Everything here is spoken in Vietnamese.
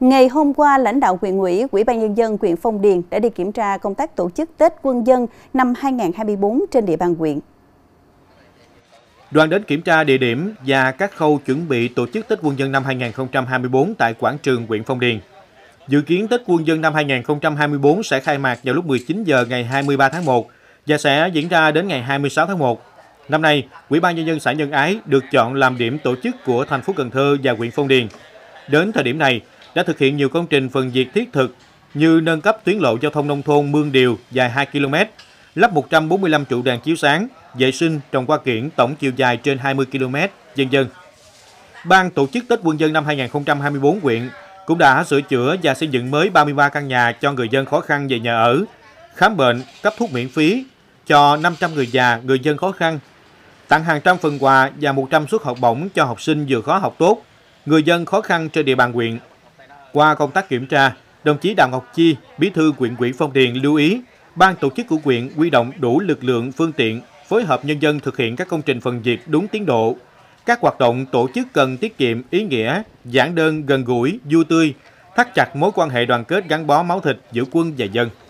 Ngày hôm qua, lãnh đạo huyện ủy, Ủy ban Nhân dân huyện Phong Điền đã đi kiểm tra công tác tổ chức Tết Quân dân năm 2024 trên địa bàn huyện. Đoàn đến kiểm tra địa điểm và các khâu chuẩn bị tổ chức Tết Quân dân năm 2024 tại quảng trường huyện Phong Điền. Dự kiến Tết Quân dân năm 2024 sẽ khai mạc vào lúc 19 giờ ngày 23 tháng 1 và sẽ diễn ra đến ngày 26 tháng 1. Năm nay, Ủy ban Nhân dân xã Nhân Ái được chọn làm điểm tổ chức của thành phố Cần Thơ và huyện Phong Điền. Đến thời điểm này, đã thực hiện nhiều công trình phần việc thiết thực như nâng cấp tuyến lộ giao thông nông thôn Mương Điều dài 2 km, lắp 145 trụ đèn chiếu sáng, vệ sinh, trồng hoa kiển tổng chiều dài trên 20 km, v.v. Ban tổ chức Tết Quân dân năm 2024 huyện cũng đã sửa chữa và xây dựng mới 33 căn nhà cho người dân khó khăn về nhà ở, khám bệnh, cấp thuốc miễn phí cho 500 người già, người dân khó khăn, tặng hàng trăm phần quà và 100 suất học bổng cho học sinh vừa khó học tốt, người dân khó khăn trên địa bàn huyện. Qua công tác kiểm tra, đồng chí Đào Ngọc Chi, Bí thư huyện ủy Phong Điền lưu ý, ban tổ chức của huyện huy động đủ lực lượng, phương tiện, phối hợp nhân dân thực hiện các công trình phần việc đúng tiến độ. Các hoạt động tổ chức cần tiết kiệm, ý nghĩa, giản đơn, gần gũi, vui tươi, thắt chặt mối quan hệ đoàn kết gắn bó máu thịt giữa quân và dân.